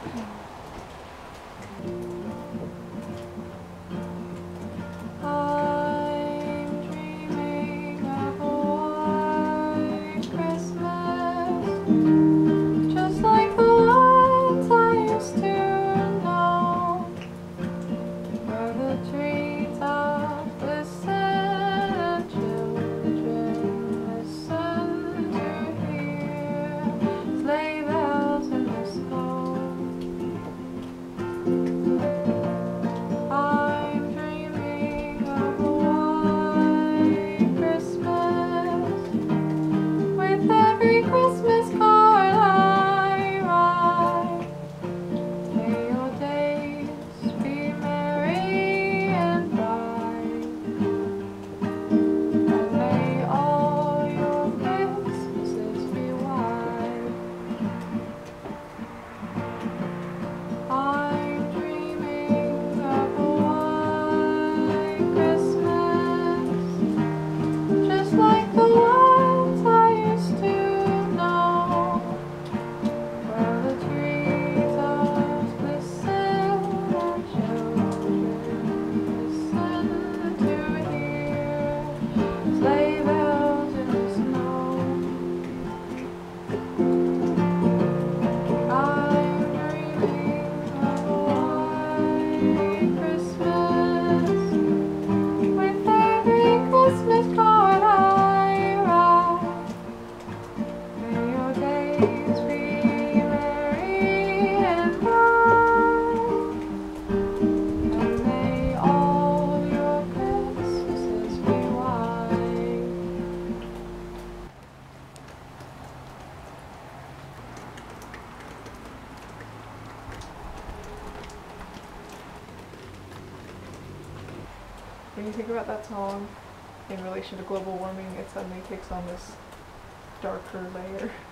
I'm dreaming of a white Christmas, just like the ones I used to know, where the treetops glisten and children listen to hear sleigh bells in the snow. I'm dreaming of a white Christmas, with every Christmas card I write. May your days be merry and bright, and may all your Christmases be white. I'm dreaming of a white Christmas, just like the ones I used to know, where the treetops glisten and children listen to hear sleigh bells in the snow. I'm dreaming of a white Christmas, with every Christmas card I write. May your days be merry and bright, and may all your Christmases be white. When you think about that song in relation to global warming, it suddenly takes on this darker layer.